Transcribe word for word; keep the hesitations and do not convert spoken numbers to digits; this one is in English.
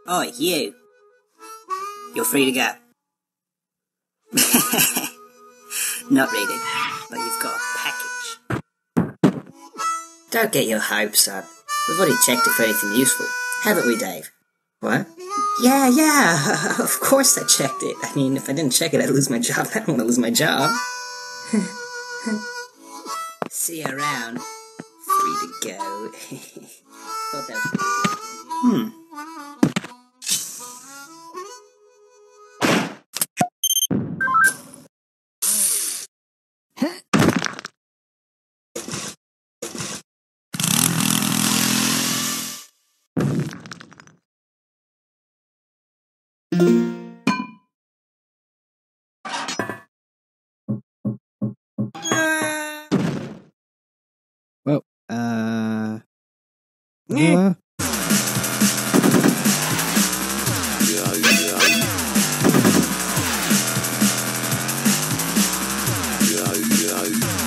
Oi, you. You're free to go. Not really, but you've got a package. Don't get your hopes up. We've already checked it for anything useful. Haven't we, Dave? What? Yeah, yeah, of course I checked it. I mean, if I didn't check it, I'd lose my job. I don't want to lose my job. See you around. Free to go. Thought that was pretty good. Hmm. Well, uh... Yeah. uh